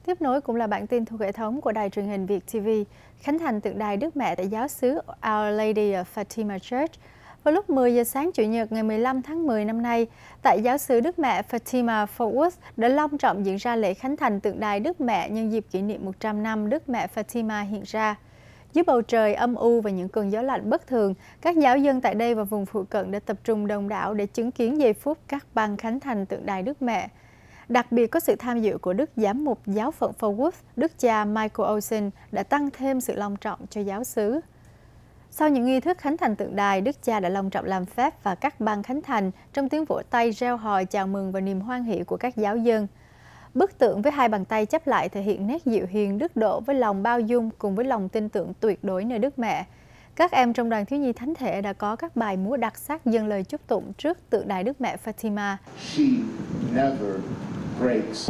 Tiếp nối cũng là bản tin thuộc hệ thống của Đài truyền hình Việt TV, khánh thành tượng đài Đức Mẹ tại giáo xứ Our Lady of Fatima Church. Vào lúc 10 giờ sáng Chủ nhật ngày 15 tháng 10 năm nay, tại giáo xứ Đức Mẹ Fatima Fort Worth đã long trọng diễn ra lễ khánh thành tượng đài Đức Mẹ nhân dịp kỷ niệm 100 năm Đức Mẹ Fatima hiện ra. Dưới bầu trời âm u và những cơn gió lạnh bất thường, các giáo dân tại đây và vùng phụ cận đã tập trung đông đảo để chứng kiến giây phút cắt băng khánh thành tượng đài Đức Mẹ. Đặc biệt có sự tham dự của Đức Giám mục Giáo phận Fort Worth, Đức cha Michael Olsen đã tăng thêm sự long trọng cho giáo xứ. Sau những nghi thức khánh thành tượng đài, Đức cha đã long trọng làm phép và cắt băng khánh thành trong tiếng vỗ tay reo hò chào mừng và niềm hoan hỷ của các giáo dân. Bức tượng với hai bàn tay chắp lại thể hiện nét dịu hiền đức độ với lòng bao dung cùng với lòng tin tưởng tuyệt đối nơi Đức Mẹ. Các em trong đoàn thiếu nhi thánh thể đã có các bài múa đặc sắc dâng lời chúc tụng trước tượng đài Đức Mẹ Fatima. She never breaks.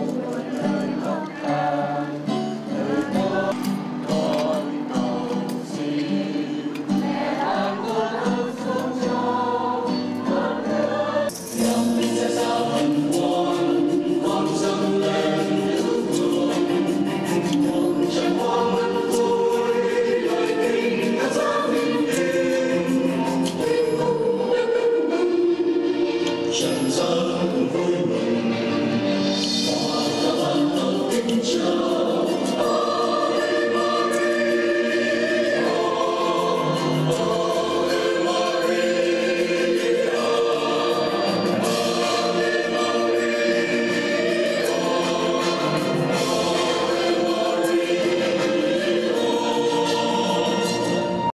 Trần gian vui mừng